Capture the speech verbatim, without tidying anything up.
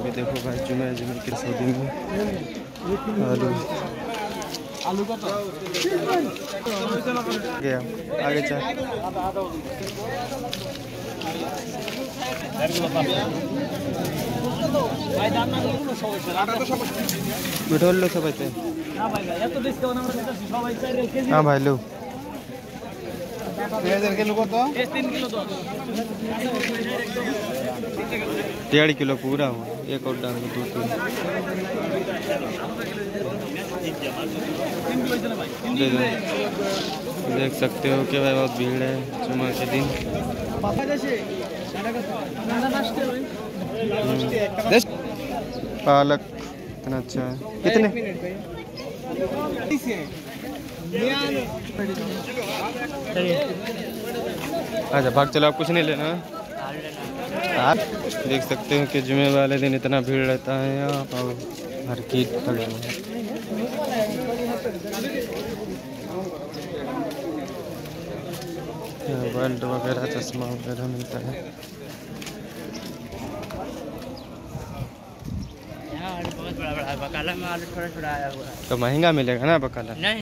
अभी देखो भाई जुमे जुमे की सऊदी में आलू आलू का गया आगे चल बिठोल लो सब हाँ भाई लो डेढ़ किलो पूरा हुआ एक और डाल दो तीन देख सकते हो कि भाई बहुत भीड़ है जुमा के दिन। पालक इतना अच्छा है कितने अच्छा भाग चलो आप कुछ नहीं लेना आप देख सकते हो कि जुमे वाले दिन इतना भीड़ रहता है यहाँ और हर कीट खड़े हुए हैं। बेल्ट वगैरह चश्मा वगैरह मिलता है। बहुत बड़ा बड़ा बकाला में आलू थोड़ा थोड़ा आया हुआ है तो महंगा मिलेगा ना बकाला।